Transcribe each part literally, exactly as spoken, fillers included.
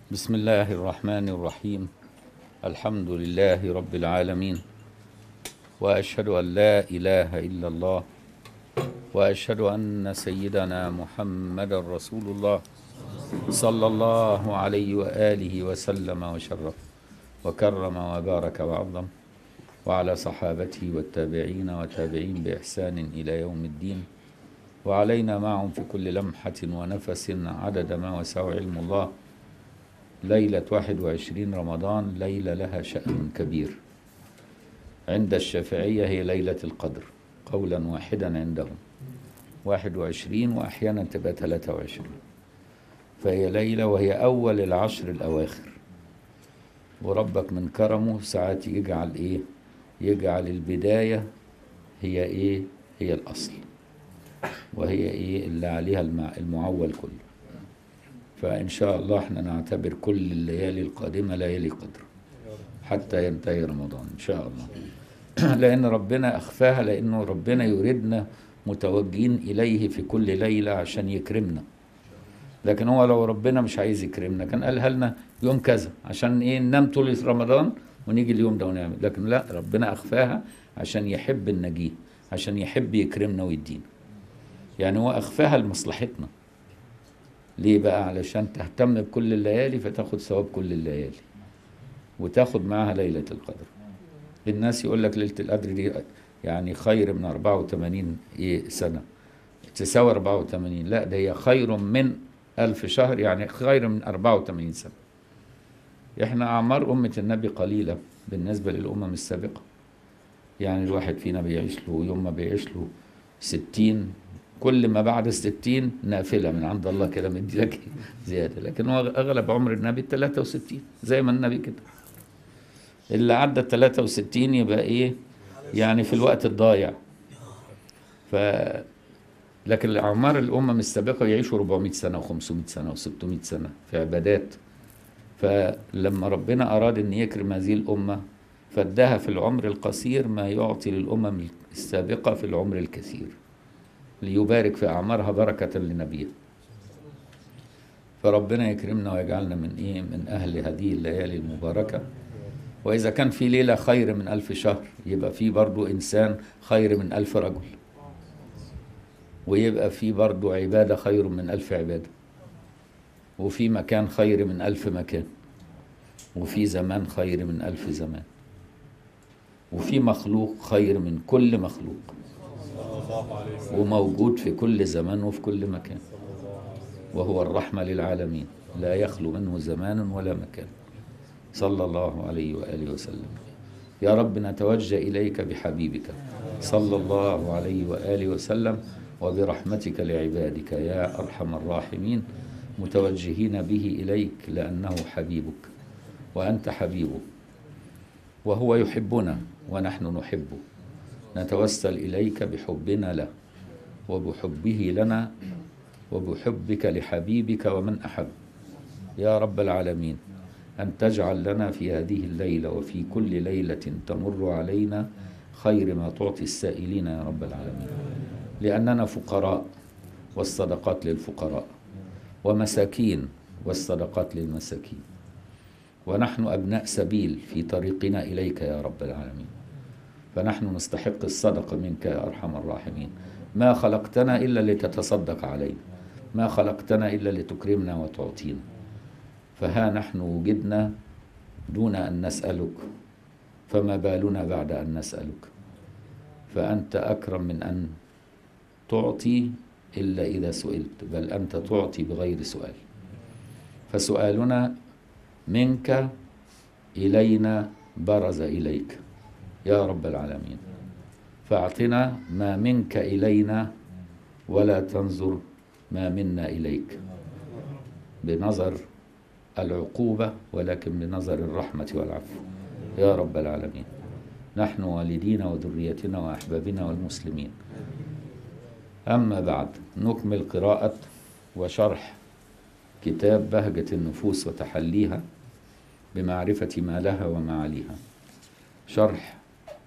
بسم الله الرحمن الرحيم. الحمد لله رب العالمين، وأشهد أن لا إله إلا الله، وأشهد أن سيدنا محمد رسول الله صلى الله عليه وآله وسلم وشرف وكرم وبارك وعظم، وعلى صحابته والتابعين وتابعين بإحسان إلى يوم الدين، وعلينا معهم في كل لمحة ونفس عدد ما وسع علم الله. ليلة واحد وعشرين رمضان ليلة لها شأن كبير عند الشافعية، هي ليلة القدر قولا واحدا عندهم، واحد وعشرين وأحيانا تبقى ثلاثة وعشرين، فهي ليلة وهي أول العشر الأواخر. وربك من كرمه ساعات يجعل إيه يجعل البداية هي إيه هي الأصل، وهي إيه اللي عليها المعول كله. فإن شاء الله احنا نعتبر كل الليالي القادمة ليالي قدر حتى ينتهي رمضان إن شاء الله. لأن ربنا أخفاها، لأنه ربنا يريدنا متوجين إليه في كل ليلة عشان يكرمنا. لكن هو لو ربنا مش عايز يكرمنا كان قالها لنا يوم كذا عشان إيه ننام طول رمضان ونيجي اليوم ده ونعمل. لكن لا، ربنا أخفاها عشان يحب النجيه، عشان يحب يكرمنا ويدينا. يعني هو أخفاها لمصلحتنا. ليه بقى؟ علشان تهتم بكل الليالي فتاخد ثواب كل الليالي، وتاخد معاها ليلة القدر. الناس يقول لك ليلة القدر دي يعني خير من أربعة وثمانين إيه سنة، تساوي أربعة وثمانين. لا، ده هي خير من ألف شهر، يعني خير من أربعة وثمانين سنة. إحنا أعمار أمة النبي قليلة بالنسبة للأمم السابقة. يعني الواحد فينا بيعيش له يوم ما بيعيش له ستين، كل ما بعد الستين نافلة من عند الله كده مدي لك زيادة. لكن هو أغلب عمر النبي ثلاثة وستين زي ما النبي كده. اللي عدى ثلاثة وستين يبقى إيه يعني في الوقت الضايع. ف لكن أعمار الأمم السابقة يعيشوا أربعمائة سنة وخمسمائة سنة وستمائة سنة في عبادات. فلما ربنا أراد أن يكرم هذه الأمة فادها في العمر القصير ما يعطي للأمم السابقة في العمر الكثير، ليبارك في أعمارها بركة لنبيه. فربنا يكرمنا ويجعلنا من إيه من أهل هذه الليالي المباركة. وإذا كان في ليلة خير من ألف شهر يبقى في برضو إنسان خير من ألف رجل، ويبقى في برضو عبادة خير من ألف عبادة، وفي مكان خير من ألف مكان، وفي زمان خير من ألف زمان، وفي مخلوق خير من كل مخلوق، وموجود في كل زمان وفي كل مكان، وهو الرحمة للعالمين لا يخلو منه زمان ولا مكان، صلى الله عليه وآله وسلم. يا رب نتوجه إليك بحبيبك صلى الله عليه وآله وسلم وبرحمتك لعبادك يا أرحم الراحمين، متوجهين به إليك لأنه حبيبك وأنت حبيبه، وهو يحبنا ونحن نحبه. نتوسل إليك بحبنا له وبحبه لنا وبحبك لحبيبك ومن أحب يا رب العالمين، أن تجعل لنا في هذه الليلة وفي كل ليلة تمر علينا خير ما تعطي السائلين يا رب العالمين. لأننا فقراء والصدقات للفقراء، ومساكين والصدقات للمساكين، ونحن أبناء سبيل في طريقنا إليك يا رب العالمين. فنحن نستحق الصدقة منك يا أرحم الراحمين. ما خلقتنا إلا لتتصدق علينا، ما خلقتنا إلا لتكرمنا وتعطينا. فها نحن وجدنا دون أن نسألك، فما بالنا بعد أن نسألك؟ فأنت أكرم من أن تعطي إلا إذا سئلت، بل أنت تعطي بغير سؤال. فسؤالنا منك إلينا برز إليك يا رب العالمين. فأعطنا ما منك إلينا ولا تنظر ما منا إليك بنظر العقوبة، ولكن بنظر الرحمة والعفو يا رب العالمين. نحن والدينا وذريتنا وأحبابنا والمسلمين. أما بعد، نكمل قراءة وشرح كتاب بهجة النفوس وتحليها بمعرفة ما لها ومعاليها، شرح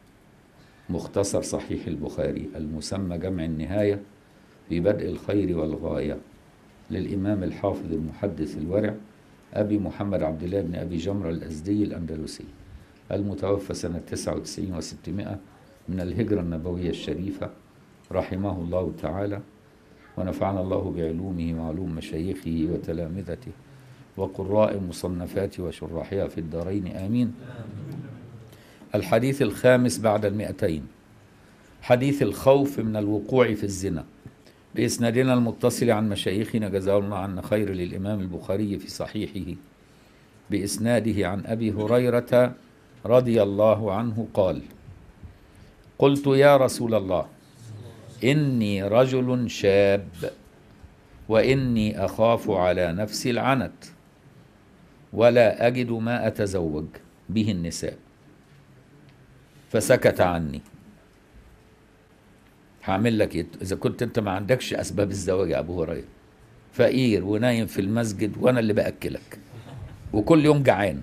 مختصر صحيح البخاري المسمى جمع النهاية في بدء الخير والغاية للإمام الحافظ المحدث الورع أبي محمد عبد الله بن أبي جمرة الأزدي الأندلسي، المتوفى سنة تسعة وتسعين وستمائة من الهجرة النبوية الشريفة، رحمه الله تعالى، ونفعنا الله بعلومه وعلوم مشايخه وتلامذته وقراء مصنفاته وشراحها في الدارين آمين. الحديث الخامس بعد المئتين، حديث الخوف من الوقوع في الزنا، بإسنادنا المتصل عن مشايخنا جزاهم الله عنا خير للإمام البخاري في صحيحه بإسناده عن أبي هريرة رضي الله عنه قال: قلت يا رسول الله إني رجل شاب وإني أخاف على نفسي العنت ولا أجد ما أتزوج به النساء، فسكت عني. هعمل لك إيه إذا كنت أنت ما عندكش أسباب الزواج يا أبو هريرة، فقير ونايم في المسجد وأنا اللي بأكلك وكل يوم جعان،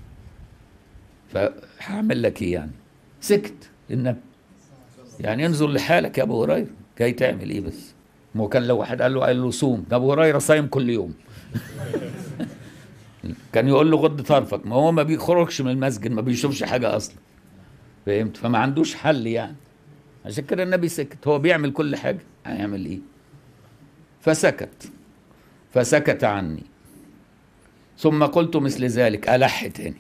فهعمل لك إيه يعني؟ سكت النبي. يعني انظر لحالك يا أبو هريرة، جاي تعمل إيه بس؟ ما هو كان لو واحد قال له قال له صوم، ده أبو هريرة صايم كل يوم. كان يقول له غض طرفك، ما هو ما بيخرجش من المسجد، ما بيشوفش حاجة أصلا، فهمت؟ فما عندوش حل يعني، عشان كده النبي سكت. هو بيعمل كل حاجة، هيعمل إيه؟ فسكت فسكت عني. ثم قلت مثل ذلك، ألح تاني،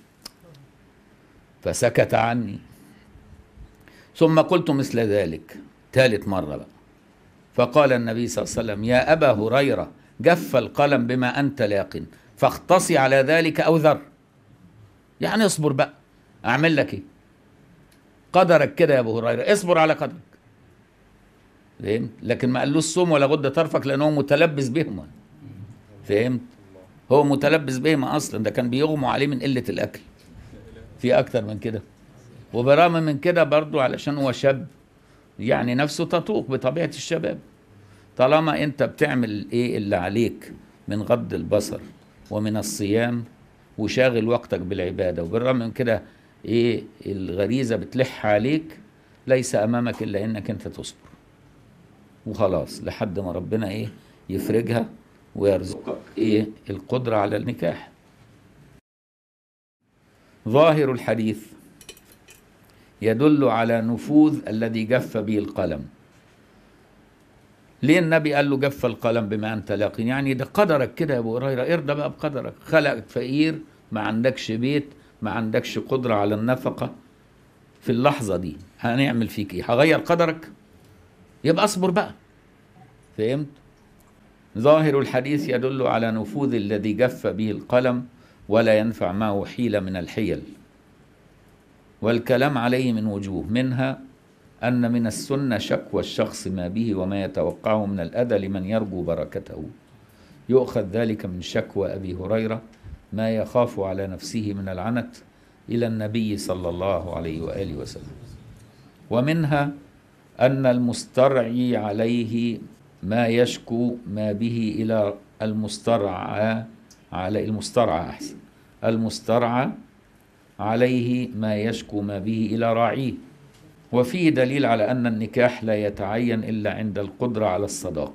فسكت عني. ثم قلت مثل ذلك ثالث مرة بقى، فقال النبي صلى الله عليه وسلم: يا أبا هريرة جف القلم بما أنت لاق، فاختصي على ذلك أو ذر. يعني اصبر بقى، أعمل لك إيه؟ قدرك كده يا أبو هريرة، اصبر على قدرك. فهمت؟ لكن ما قالوش صوم ولا غض طرفك، لأنه هو متلبس بهما. فهمت؟ هو متلبس بهما أصلا، ده كان بيغموا عليه من قلة الأكل. في أكتر من كده، وبرغم من كده برضو علشان هو شاب، يعني نفسه تطوق بطبيعة الشباب. طالما أنت بتعمل إيه اللي عليك من غض البصر ومن الصيام وشاغل وقتك بالعبادة، وبالرغم من كده إيه الغريزة بتلح عليك، ليس أمامك إلا إنك أنت تصبر وخلاص لحد ما ربنا إيه يفرجها ويرزقك إيه القدرة على النكاح. ظاهر الحديث يدل على نفوذ الذي جف به القلم. ليه النبي قال له جف القلم بما أنت لاق؟ يعني ده قدرك كده يا أبو هريرة، ارضى بقى بقدرك. خلقك فقير، ما عندكش بيت، ما عندكش قدرة على النفقة، في اللحظة دي هنعمل فيك إيه؟ هغير قدرك؟ يبقى اصبر بقى. فهمت؟ ظاهر الحديث يدل على نفوذ الذي جف به القلم ولا ينفع معه حيلة من الحيل، والكلام عليه من وجوه، منها أن من السنة شكوى الشخص ما به وما يتوقعه من الأذى لمن يرجو بركته. يؤخذ ذلك من شكوى أبي هريرة ما يخاف على نفسه من العنت إلى النبي صلى الله عليه وآله وسلم. ومنها أن المسترعي عليه ما يشكو ما به إلى المسترعى على المسترعى أحسن المسترعى عليه ما يشكو ما به إلى راعيه. وفيه دليل على أن النكاح لا يتعين إلا عند القدرة على الصداق.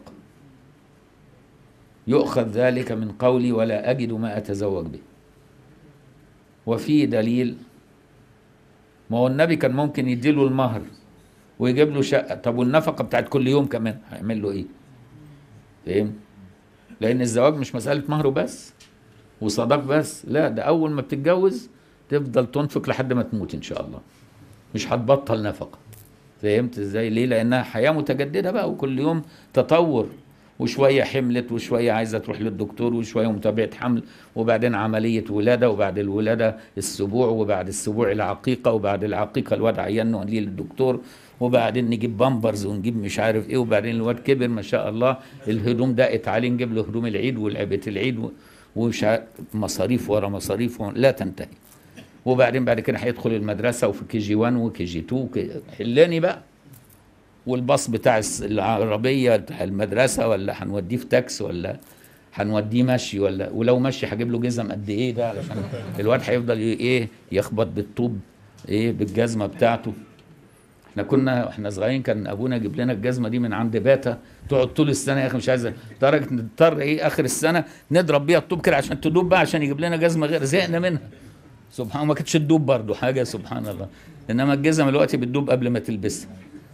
يؤخذ ذلك من قولي ولا أجد ما أتزوج به. وفيه دليل، ما هو النبي كان ممكن يديله المهر ويجيب له شقة، طب والنفقة بتاعت كل يوم كمان هيعمل له إيه؟ فهم؟ لأن الزواج مش مسألة مهر بس وصداق بس، لا، ده أول ما بتتجوز تفضل تنفق لحد ما تموت إن شاء الله، مش هتبطل نفقة. فهمت ازاي؟ ليه؟ لأنها حياة متجددة بقى، وكل يوم تطور، وشوية حملت وشوية عايزة تروح للدكتور وشوية متابعة حمل، وبعدين عملية ولادة، وبعد الولادة السبوع، وبعد السبوع العقيقة، وبعد العقيقة الواد عيان نوديه للدكتور، وبعدين نجيب بامبرز ونجيب مش عارف ايه، وبعدين الواد كبر ما شاء الله، الهدوم دقت عليه نجيب له هدوم العيد ولعبة العيد، ومش مصاريف ورا مصاريف لا تنتهي. وبعدين بعد كده هيدخل المدرسة وفي كي جي واحد وكي جي اتنين، حلاني بقى، والباص بتاع العربية بتاع المدرسة، ولا هنوديه في تاكس، ولا هنوديه مشي، ولا ولو مشي هجيب له جزم قد ايه ده، علشان الواد هيفضل ايه يخبط بالطوب ايه بالجزمة بتاعته. احنا كنا احنا صغيرين كان ابونا يجيب لنا الجزمه دي من عند باتا، تقعد طول السنه يا اخي مش عايزه، لدرجه نضطر ايه اخر السنه نضرب بيها الطوب كده عشان تدوب بقى، عشان يجيب لنا جزمه غير، زهقنا منها. سبحان الله، ما كانتش تدوب برضه حاجه، سبحان الله. انما الجزم دلوقتي بتدوب قبل ما تلبسها.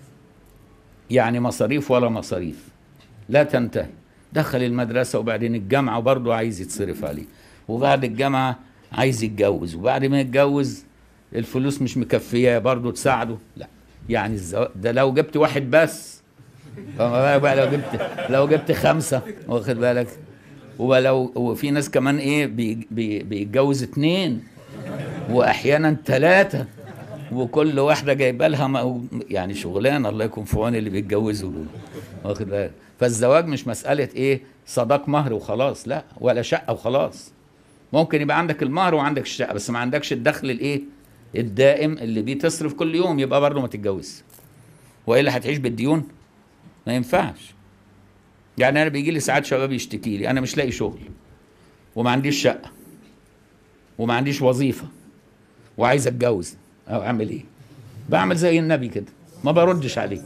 يعني مصاريف ولا مصاريف لا تنتهي. دخل المدرسه وبعدين الجامعه برضه عايز يتصرف عليه، وبعد الجامعه عايز يتجوز، وبعد ما يتجوز الفلوس مش مكفيه برضه تساعده. لا يعني الزواج ده لو جبت واحد بس، فما بالك بقى لو جبت لو جبت خمسه، واخد بالك؟ ولو وفي ناس كمان ايه بي بي بيتجوز اتنين واحيانا ثلاثه، وكل واحده جايبه لها يعني شغلانه، الله يكون في عون اللي بيتجوزوا دول، واخد بالك؟ فالزواج مش مساله ايه صداق مهر وخلاص، لا، ولا شقه وخلاص. ممكن يبقى عندك المهر وعندك الشقه بس ما عندكش الدخل الايه الدائم اللي بيه تصرف كل يوم، يبقى برضه ما تتجوزش، والا هتعيش بالديون، ما ينفعش. يعني انا بيجي لي ساعات شباب يشتكي لي انا مش لاقي شغل وما عنديش شقه وما عنديش وظيفه وعايز اتجوز، او اعمل ايه؟ بعمل زي النبي كده، ما بردش عليه.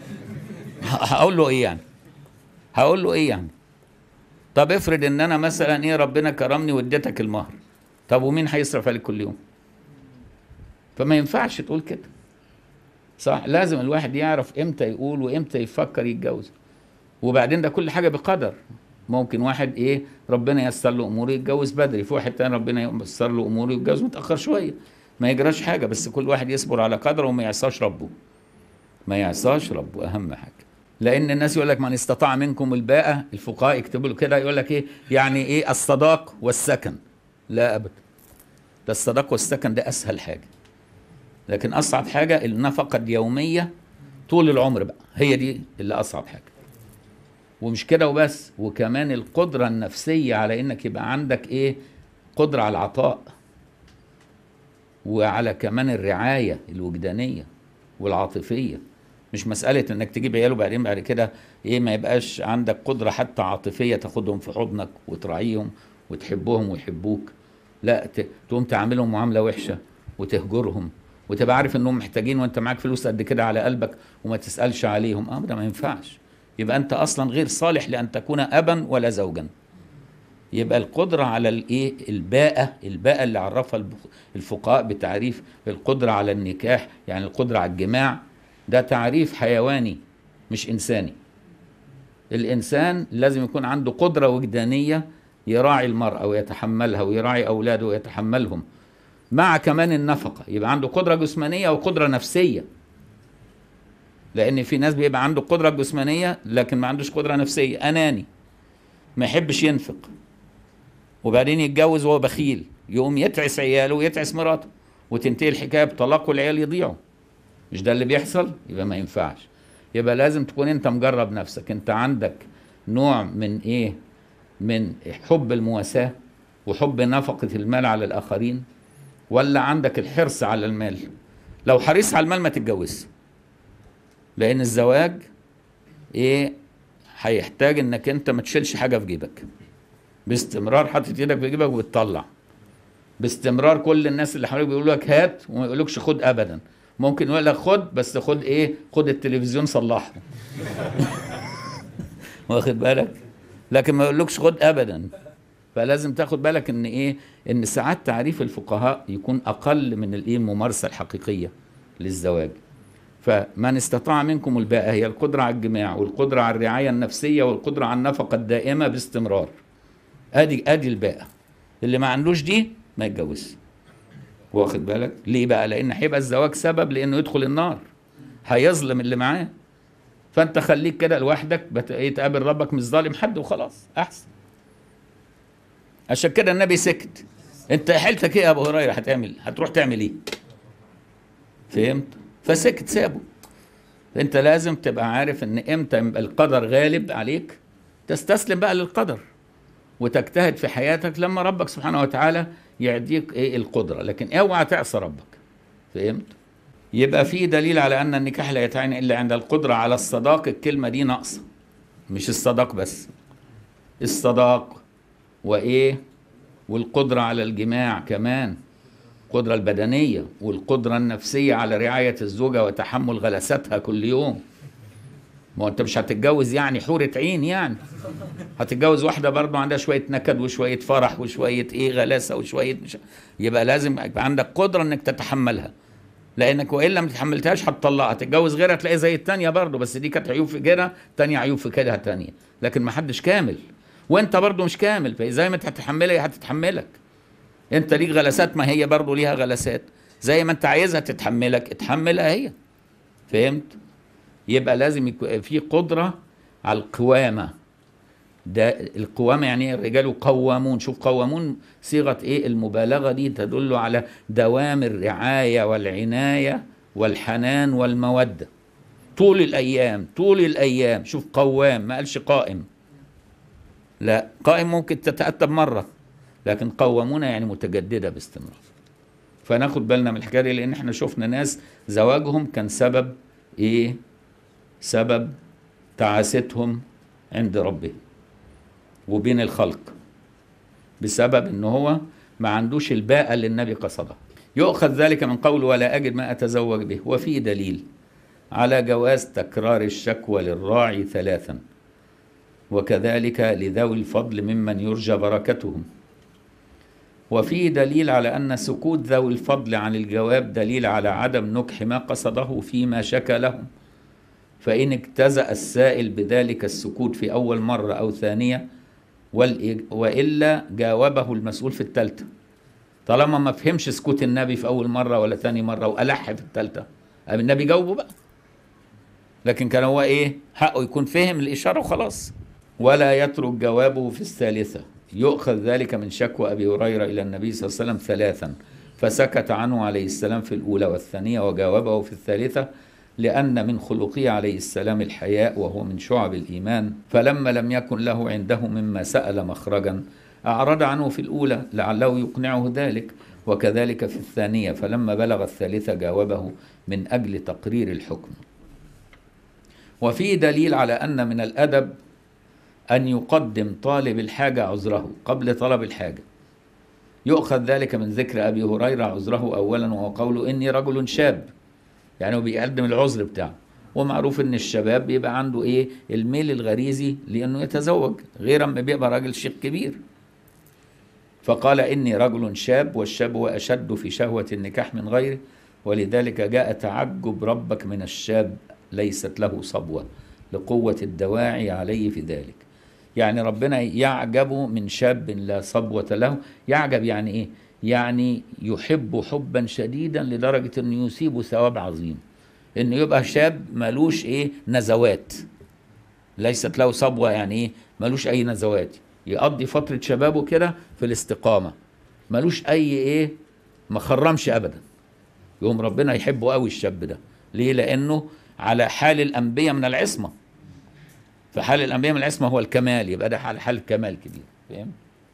هقول له ايه يعني؟ هقول له ايه يعني؟ طب افرض ان انا مثلا ايه ربنا كرمني واديتك المهر، طب ومين هيصرف عليك كل يوم؟ فما ينفعش تقول كده، صح؟ لازم الواحد يعرف امتى يقول وامتى يفكر يتجوز. وبعدين ده كل حاجه بقدر. ممكن واحد ايه ربنا ييسر له اموره يتجوز بدري، في واحد تاني ربنا ييسر له اموره يتجوز متاخر شويه، ما يجراش حاجه، بس كل واحد يصبر على قدره وما يعصاش ربه. ما يعصاش ربه اهم حاجه. لان الناس يقول لك من استطاع منكم الباءة، الفقهاء يكتبوا له كده يقول لك ايه يعني ايه الصداق والسكن. لا ابدا، ده الصداق والسكن ده اسهل حاجه، لكن اصعب حاجه النفقه اليوميه طول العمر بقى، هي دي اللي اصعب حاجه. ومش كده وبس، وكمان القدره النفسيه على انك يبقى عندك ايه قدره على العطاء، وعلى كمان الرعايه الوجدانيه والعاطفيه. مش مساله انك تجيب عيال وبعدين بعد كده ايه ما يبقاش عندك قدره حتى عاطفيه تاخدهم في حضنك وتراعيهم وتحبهم ويحبوك، لا تقوم تعاملهم معامله وحشه وتهجرهم وتبقى عارف انهم محتاجين وانت معاك فلوس قد كده على قلبك وما تسالش عليهم. اه ده ما ينفعش، يبقى انت اصلا غير صالح لان تكون ابا ولا زوجا. يبقى القدره على الايه الباءة، الباءة اللي عرفها الفقهاء بتعريف القدره على النكاح، يعني القدره على الجماع، ده تعريف حيواني مش انساني. الانسان لازم يكون عنده قدره وجدانيه يراعي المراه ويتحملها ويراعي اولاده ويتحملهم، مع كمان النفقه، يبقى عنده قدره جسمانيه وقدره نفسيه. لان في ناس بيبقى عنده قدره جسمانيه لكن ما عندوش قدره نفسيه، اناني ما يحبش ينفق، وبعدين يتجوز وهو بخيل، يقوم يتعس عياله ويتعس مراته وتنتهي الحكايه بطلاق والعيال يضيعوا. مش ده اللي بيحصل؟ يبقى ما ينفعش. يبقى لازم تكون انت مجرب نفسك، انت عندك نوع من ايه من حب المواساة وحب نفقة المال على الاخرين، ولا عندك الحرص على المال؟ لو حريص على المال ما تتجوزش، لان الزواج ايه هيحتاج انك انت ما تشيلش حاجة في جيبك باستمرار، حاطط ايدك في جيبك وبتطلع باستمرار. كل الناس اللي حواليك بيقولوا لك هات وما يقولوكش خد ابدا. ممكن يقول لك خد بس خد ايه خد التلفزيون صلحه واخد بالك، لكن ما يقولكش خد ابدا. فلازم تاخد بالك ان ايه ان ساعات تعريف الفقهاء يكون اقل من الايه الممارسه الحقيقيه للزواج. فمن استطاع منكم الباءة هي القدره على الجماع والقدره على الرعايه النفسيه والقدره على النفقه الدائمه باستمرار. ادي ادي الباءة. اللي ما عندوش دي ما يتجوزش، واخد بالك؟ ليه بقى؟ لان هيبقى الزواج سبب لانه يدخل النار، هيظلم اللي معاه. فانت خليك كده لوحدك، تقابل ربك مش ظالم حد وخلاص احسن. عشان كده النبي سكت. انت حيلتك ايه يا ابو هريره؟ هتعمل هتروح تعمل ايه؟ فهمت؟ فسكت سابه. انت لازم تبقى عارف ان امتى يبقى القدر غالب عليك تستسلم بقى للقدر وتجتهد في حياتك لما ربك سبحانه وتعالى يعديك ايه القدره، لكن اوعى تعصى ربك. فهمت؟ يبقى في دليل على ان النكاح لا يتعين الا عند القدره على الصداق. الكلمه دي ناقصه، مش الصداق بس، الصداق وايه والقدره على الجماع كمان. القدرة البدنية والقدرة النفسية على رعاية الزوجة وتحمل غلساتها كل يوم. ما هو انت مش هتتجوز يعني حورة عين يعني، هتتجوز واحدة برضه عندها شوية نكد وشوية فرح وشوية ايه غلاسة وشوية مش... يبقى لازم يبقى عندك قدرة انك تتحملها، لانك والا ما تحملتهاش هتطلقها، هتتجوز غيرها تلاقي زي التانية برضه، بس دي كانت عيوب في كده، تانية عيوب في كده تانية، لكن ما حدش كامل، وانت برضه مش كامل، فزي ما انت هتتحملها هي هتتحملك. انت ليك غلسات ما هي برضه ليها غلسات، زي ما انت عايزها تتحملك اتحملها هي. فهمت؟ يبقى لازم يكون في قدرة على القوامة. ده القوامة يعني الرجال قوامون، شوف قوامون صيغة ايه المبالغة دي، تدل على دوام الرعاية والعناية والحنان والمودة طول الأيام، طول الأيام. شوف قوام، ما قالش قائم، لا قائم ممكن تتأتب مرة، لكن قوامون يعني متجددة باستمرار. فناخد بالنا من الحكاية دي، لأن احنا شفنا ناس زواجهم كان سبب ايه؟ سبب تعاستهم عند ربهم وبين الخلق، بسبب ان هو ما عندوش الباءة اللي النبي قصدها. يؤخذ ذلك من قول ولا أجد ما أتزوج به، وفيه دليل على جواز تكرار الشكوى للراعي ثلاثا، وكذلك لذوي الفضل ممن يرجى بركتهم. وفيه دليل على أن سكوت ذوي الفضل عن الجواب دليل على عدم نكح ما قصده فيما شكى لهم، فإن اجتزأ السائل بذلك السكوت في أول مرة أو ثانية وإلا جاوبه المسؤول في الثالثة. طالما ما فهمش سكوت النبي في أول مرة ولا ثاني مرة وألح في الثالثة، أم النبي جاوبه بقى، لكن كان هو إيه حقه يكون فهم الإشارة وخلاص. ولا يترك جوابه في الثالثة. يؤخذ ذلك من شكوى أبي هريرة إلى النبي صلى الله عليه وسلم ثلاثا، فسكت عنه عليه السلام في الأولى والثانية وجاوبه في الثالثة، لأن من خلقه عليه السلام الحياء وهو من شعب الإيمان، فلما لم يكن له عنده مما سأل مخرجا أعرض عنه في الأولى لعله يقنعه ذلك، وكذلك في الثانية، فلما بلغ الثالثة جاوبه من أجل تقرير الحكم. وفيه دليل على أن من الأدب أن يقدم طالب الحاجة عذره قبل طلب الحاجة. يؤخذ ذلك من ذكر أبي هريرة عذره أولا، وهو قوله إني رجل شاب، يعني هو بيقدم العذر بتاعه. ومعروف ان الشباب بيبقى عنده ايه الميل الغريزي لانه يتزوج، غير اما بيبقى راجل شيخ كبير. فقال اني رجل شاب، والشاب هو اشد في شهوة النكاح من غيره، ولذلك جاء تعجب ربك من الشاب ليست له صبوة لقوة الدواعي عليه في ذلك. يعني ربنا يعجب من شاب لا صبوة له. يعجب يعني ايه؟ يعني يحب حبا شديدا لدرجة انه يصيب ثواب عظيم، انه يبقى شاب ملوش ايه نزوات، ليست له صبوة يعني ايه ملوش اي نزوات، يقضي فترة شبابه كده في الاستقامة، ملوش اي ايه ما خرمش ابدا، يقوم ربنا يحبه قوي الشاب ده. ليه؟ لانه على حال الانبياء من العصمة، فحال الانبياء من العصمة هو الكمال، يبقى ده حال حال كمال كبير. فاهم؟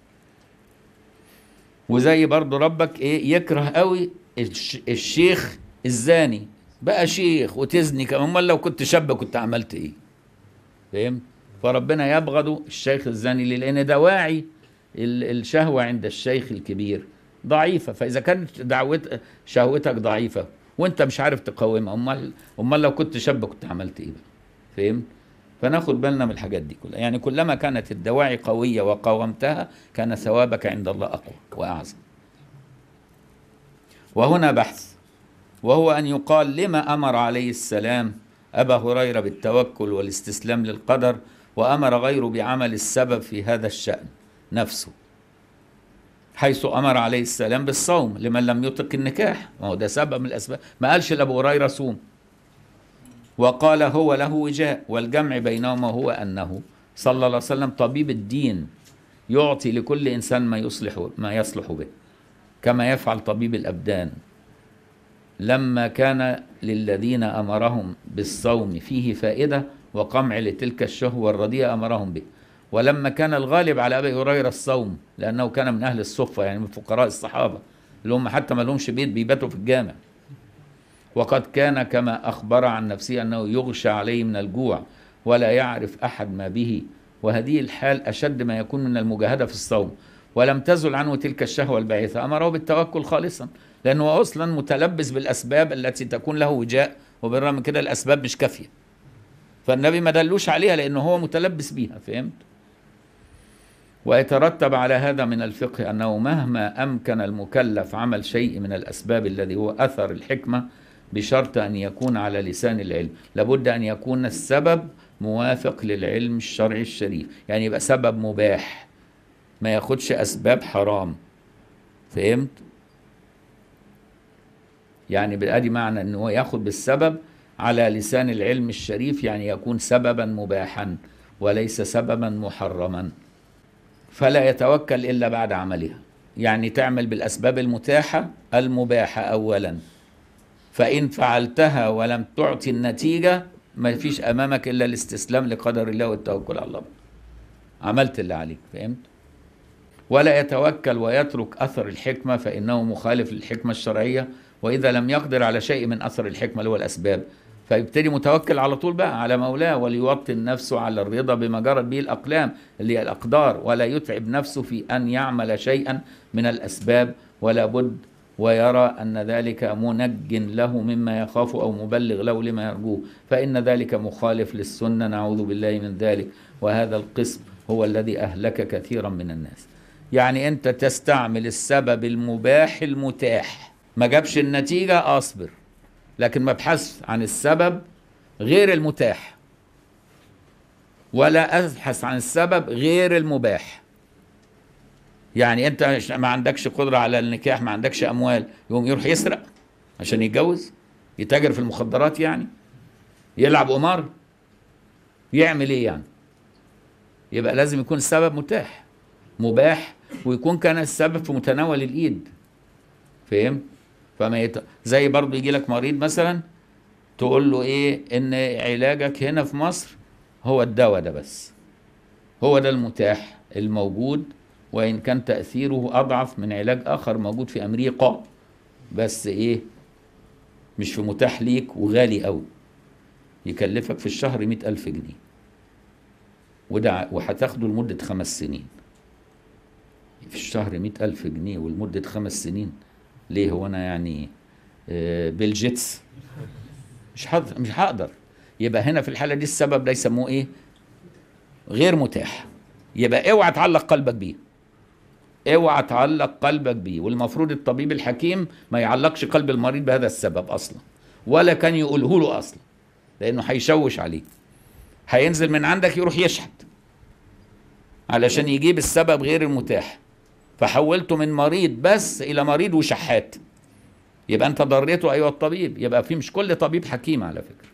وزي برضو ربك ايه يكره قوي الشيخ الزاني، بقى شيخ وتزني كمان، امال لو كنت شاب كنت عملت ايه؟ فاهم؟ فربنا يبغض الشيخ الزاني ليه؟ لان دواعي الشهوة عند الشيخ الكبير ضعيفة، فاذا كانت دعوت شهوتك ضعيفة وانت مش عارف تقاومها، امال امال لو كنت شاب كنت عملت ايه بقى؟ فاهم؟ فناخد بالنا من الحاجات دي كلها، يعني كلما كانت الدواعي قوية وقاومتها كان ثوابك عند الله أقوى وأعظم. وهنا بحث، وهو أن يقال لما أمر عليه السلام أبا هريرة بالتوكل والاستسلام للقدر، وأمر غيره بعمل السبب في هذا الشأن نفسه، حيث أمر عليه السلام بالصوم لمن لم يطق النكاح، وهو ده سبب من الأسباب. ما قالش لأبو هريرة صوم، وقال هو له وجاء، والجمع بينهما هو أنه صلى الله عليه وسلم طبيب الدين يعطي لكل إنسان ما يصلح ما يصلح به، كما يفعل طبيب الأبدان. لما كان للذين أمرهم بالصوم فيه فائدة وقمع لتلك الشهوة الرديئة أمرهم به، ولما كان الغالب على أبي هريرة الصوم لأنه كان من أهل الصفة، يعني من فقراء الصحابة اللي هم حتى ما لهمش بيت بيباتوا في الجامع، وقد كان كما أخبر عن نفسه أنه يغشى عليه من الجوع ولا يعرف أحد ما به، وهذه الحال أشد ما يكون من المجاهدة في الصوم، ولم تزل عنه تلك الشهوة الباعثة أمره بالتوكل خالصا، لأنه أصلا متلبس بالأسباب التي تكون له وجاء، وبالرغم من كده الأسباب مش كافية، فالنبي ما دلوش عليها لأنه هو متلبس بيها. فهمت؟ ويترتب على هذا من الفقه أنه مهما أمكن المكلف عمل شيء من الأسباب الذي هو أثر الحكمة بشرط أن يكون على لسان العلم، لابد أن يكون السبب موافق للعلم الشرعي الشريف، يعني يبقى سبب مباح، ما ياخدش أسباب حرام. فهمت؟ يعني بأدي معنى أنه ياخد بالسبب على لسان العلم الشريف، يعني يكون سببا مباحا وليس سببا محرما. فلا يتوكل إلا بعد عملها، يعني تعمل بالأسباب المتاحة المباحة أولا، فإن فعلتها ولم تعطي النتيجة ما فيش أمامك إلا الاستسلام لقدر الله والتوكل على الله، عملت اللي عليك. فهمت؟ ولا يتوكل ويترك أثر الحكمة فإنه مخالف للحكمة الشرعية، وإذا لم يقدر على شيء من أثر الحكمة اللي هو الأسباب فيبتدي متوكل على طول بقى على مولاه، وليوطن نفسه على الرضا بما جرت به الأقلام اللي هي الأقدار، ولا يتعب نفسه في أن يعمل شيئا من الأسباب، ولا بد ويرى أن ذلك منج له مما يخاف أو مبلغ له لما يرجوه، فإن ذلك مخالف للسنة، نعوذ بالله من ذلك. وهذا القسم هو الذي أهلك كثيرا من الناس. يعني أنت تستعمل السبب المباح المتاح، ما جابش النتيجة أصبر، لكن ما ابحث عن السبب غير المتاح، ولا أبحث عن السبب غير المباح. يعني أنت ما عندكش قدرة على النكاح، ما عندكش أموال، يقوم يروح يسرق عشان يتجوز، يتاجر في المخدرات، يعني يلعب قمار، يعمل إيه يعني؟ يبقى لازم يكون السبب متاح مباح، ويكون كان السبب في متناول الإيد. فهمت؟ فما يت... زي برضه يجي لك مريض مثلا تقول له ايه، ان علاجك هنا في مصر هو الدواء ده بس، هو ده المتاح الموجود، وان كان تأثيره اضعف من علاج اخر موجود في امريكا، بس ايه، مش في متاح ليك وغالي قوي، يكلفك في الشهر مئة ألف جنيه، وده وهتاخده لمدة خمس سنين. في الشهر مئة ألف جنيه ولمدة خمس سنين، ليه؟ هو انا يعني بالجيتس مش حاضر مش هقدر. يبقى هنا في الحاله دي السبب ده يسموه ايه؟ غير متاح. يبقى اوعى تعلق قلبك بيه، اوعى تعلق قلبك بيه. والمفروض الطبيب الحكيم ما يعلقش قلب المريض بهذا السبب اصلا، ولا كان يقوله له اصلا، لانه هيشوش عليه، هينزل من عندك يروح يشحت علشان يجيب السبب غير المتاح، فحولته من مريض بس الى مريض وشحات. يبقى انت ضريته ايها الطبيب. يبقى في مش كل طبيب حكيم على فكرة.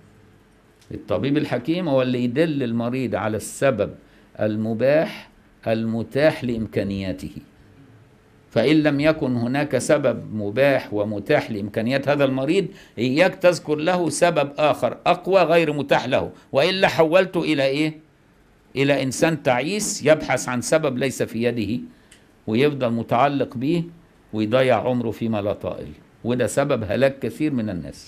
الطبيب الحكيم هو اللي يدل المريض على السبب المباح المتاح لامكانياته، فان لم يكن هناك سبب مباح ومتاح لامكانيات هذا المريض، اياك تذكر له سبب اخر اقوى غير متاح له، والا حولته الى ايه؟ الى انسان تعيس يبحث عن سبب ليس في يده، ويفضل متعلق به ويضيع عمره فيما لا طائل، وده سبب هلاك كثير من الناس.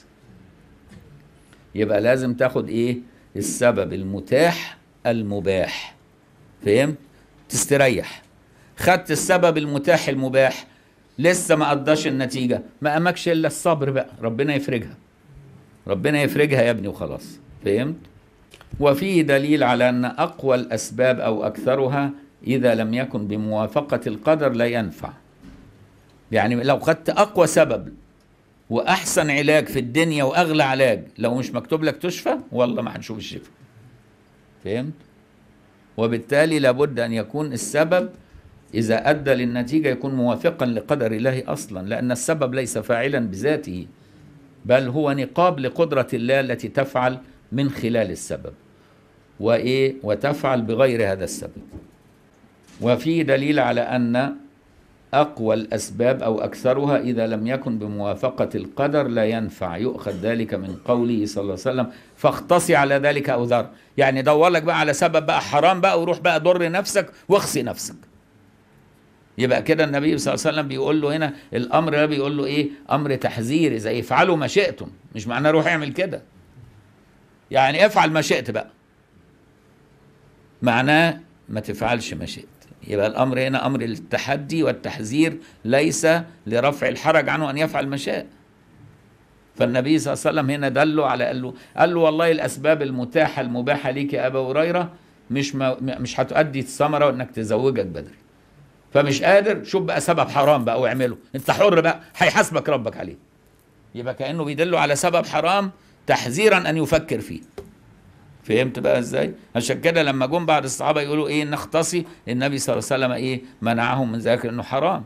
يبقى لازم تاخد ايه؟ السبب المتاح المباح. فهمت؟ تستريح. خدت السبب المتاح المباح، لسه ما قضاش النتيجة، ما امكش الا الصبر بقى، ربنا يفرجها، ربنا يفرجها يا ابني وخلاص. فهمت؟ وفيه دليل على ان اقوى الاسباب او اكثرها إذا لم يكن بموافقة القدر لا ينفع. يعني لو خدت أقوى سبب وأحسن علاج في الدنيا وأغلى علاج، لو مش مكتوب لك تشفى والله ما هنشوف الشفاء. فهمت؟ وبالتالي لابد أن يكون السبب إذا أدى للنتيجة يكون موافقا لقدر الله أصلا، لأن السبب ليس فاعلا بذاته، بل هو نقاب لقدرة الله التي تفعل من خلال السبب، وإيه؟ وتفعل بغير هذا السبب. وفي دليل على أن أقوى الأسباب أو أكثرها إذا لم يكن بموافقة القدر لا ينفع، يؤخذ ذلك من قوله صلى الله عليه وسلم فاختصي على ذلك أو ذر. يعني دور لك بقى على سبب بقى حرام بقى، وروح بقى ضر نفسك واخسي نفسك. يبقى كده النبي صلى الله عليه وسلم بيقول له هنا الأمر ده بيقول له إيه؟ أمر تحذير، إذا افعلوا ما شئتم، مش معناه روح اعمل كده، يعني افعل ما شئت بقى، معناه ما تفعلش ما شئت. يبقى الأمر هنا أمر التحدي والتحذير، ليس لرفع الحرج عنه أن يفعل ما شاء. فالنبي صلى الله عليه وسلم هنا دله على قال له قال له والله الأسباب المتاحة المباحة ليك يا أبا هريرة مش ما مش هتؤدي الثمرة وإنك تزوجك بدري، فمش قادر، شوف بقى سبب حرام بقى واعمله، أنت حر بقى، هيحاسبك ربك عليه. يبقى كأنه بيدله على سبب حرام تحذيرا أن يفكر فيه. فهمت بقى ازاي؟ عشان كده لما جم بعض الصحابه يقولوا ايه نختصي، النبي صلى الله عليه وسلم ايه منعهم من ذلك انه حرام،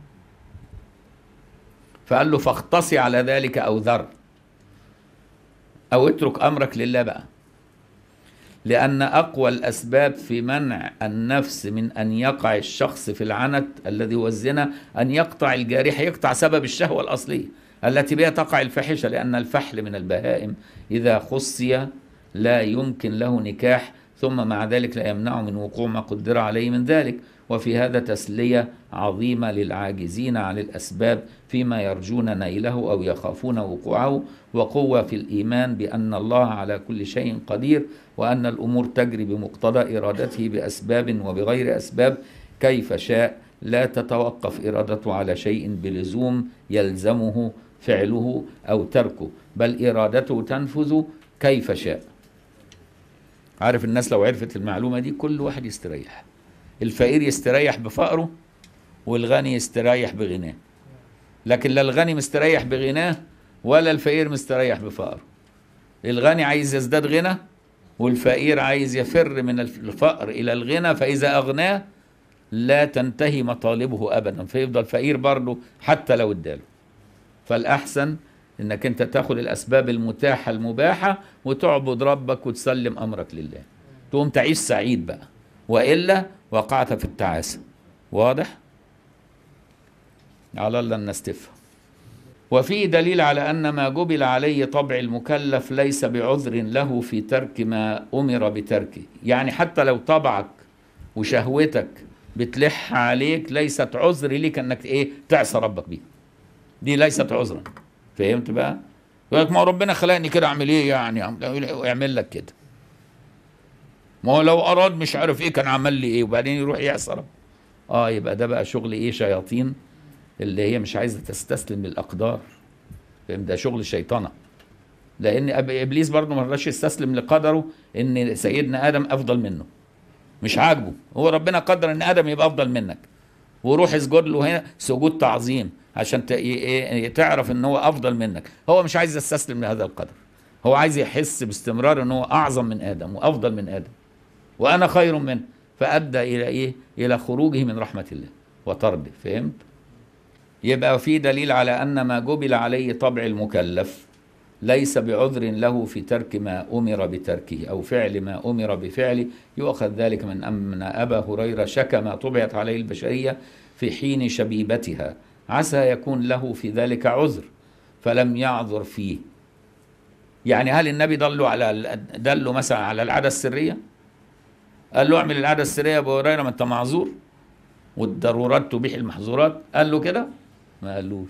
فقال له فاختصي على ذلك او ذر، او اترك امرك لله بقى. لان اقوى الاسباب في منع النفس من ان يقع الشخص في العنت الذي هو الزنا ان يقطع الجارحه، يقطع سبب الشهوه الاصليه التي بها تقع الفاحشه، لان الفحل من البهائم اذا خصي لا يمكن له نكاح، ثم مع ذلك لا يمنع من وقوع ما قدر عليه من ذلك. وفي هذا تسلية عظيمة للعاجزين عن الأسباب فيما يرجون نيله أو يخافون وقوعه، وقوة في الإيمان بأن الله على كل شيء قدير، وأن الأمور تجري بمقتضى إرادته بأسباب وبغير أسباب كيف شاء، لا تتوقف إرادته على شيء بلزوم يلزمه فعله أو تركه، بل إرادته تنفذ كيف شاء. عارف الناس لو عرفت المعلومة دي كل واحد يستريح، الفقير يستريح بفقره والغني يستريح بغناه، لكن لا الغني مستريح بغناه ولا الفقير مستريح بفقره. الغني عايز يزداد غنى والفقير عايز يفر من الفقر إلى الغنى، فإذا أغناه لا تنتهي مطالبه أبدا، فيفضل فقير برضه حتى لو اداله. فالأحسن انك انت تاخد الاسباب المتاحه المباحه وتعبد ربك وتسلم امرك لله، تقوم تعيش سعيد بقى، والا وقعت في التعاسه. واضح؟ على الله الناس تفهم. وفيه دليل على ان ما جبل عليه طبع المكلف ليس بعذر له في ترك ما امر بتركه، يعني حتى لو طبعك وشهوتك بتلح عليك ليست عذر ليك انك ايه تعصى ربك بيه، دي ليست عذرا. فهمت بقى؟ يقول لك ما هو ربنا خلقني كده اعمل ايه يعني؟ يعمل لك كده. ما هو لو اراد مش عارف ايه كان عمل لي ايه، وبعدين يروح يعصى رب. اه يبقى ده بقى شغل ايه؟ شياطين اللي هي مش عايزه تستسلم للاقدار. فهمت؟ ده شغل الشيطنه. لان ابليس برضه ما رضاش يستسلم لقدره ان سيدنا ادم افضل منه. مش عاجبه، هو ربنا قدر ان ادم يبقى افضل منك. وروح اسجد له هنا سجود تعظيم عشان تعرف ان هو افضل منك. هو مش عايز يستسلم لهذا القدر، هو عايز يحس باستمرار ان هو اعظم من ادم وافضل من ادم وانا خير منه، فادى الى ايه؟ الى خروجه من رحمه الله وطرده. فهمت؟ يبقى في دليل على ان ما جبل عليه طبع المكلف ليس بعذر له في ترك ما امر بتركه او فعل ما امر بفعله. يؤخذ ذلك من ان ابا هريره شكى ما طبعت عليه البشريه في حين شبيبتها، عسى يكون له في ذلك عذر فلم يعذر فيه. يعني هل النبي دله على دله مثلا على العاده السريه؟ قال له اعمل العاده السريه يا ابو هريره ما انت معذور والضرورات تبيح المحظورات؟ قال له كده؟ ما قالوش.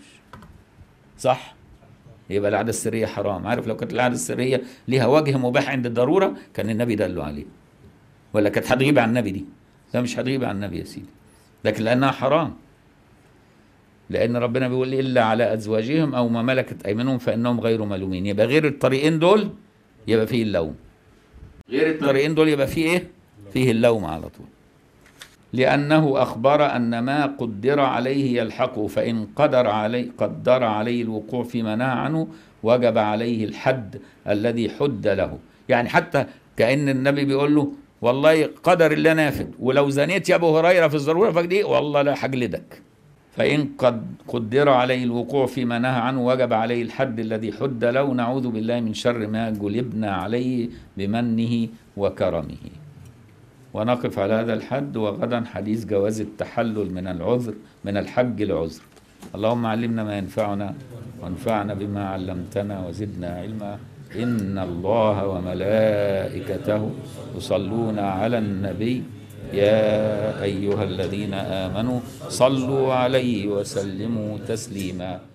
صح؟ يبقى العاده السريه حرام. عارف لو كانت العاده السريه ليها وجه مباح عند الضروره كان النبي دله عليه، ولا كانت هتغيب عن النبي دي؟ لا مش هتغيب عن النبي يا سيدي، لكن لانها حرام، لان ربنا بيقول الا على ازواجهم او ما ملكت ايمانهم فانهم غير ملومين. يبقى غير الطريقين دول يبقى فيه اللوم، غير الطريقين دول يبقى فيه ايه؟ فيه اللوم على طول. لأنه أخبر أن ما قدر عليه يلحقه، فإن قدر عليه قدر عليه الوقوع فيما نهى عنه وجب عليه الحد الذي حد له. يعني حتى كأن النبي بيقول له والله قدر الله نافذ، ولو زنيت يا أبو هريرة في الضرورة فدي والله لا هجلدك. فإن قد قدر عليه الوقوع فيما نهى عنه وجب عليه الحد الذي حد له. نعوذ بالله من شر ما جلبنا عليه بمنه وكرمه. ونقف على هذا الحد، وغدا حديث جواز التحلل من العذر من الحج لعذر. اللهم علمنا ما ينفعنا وانفعنا بما علمتنا وزدنا علما. إن الله وملائكته يصلون على النبي يا أيها الذين آمنوا صلوا عليه وسلموا تسليما.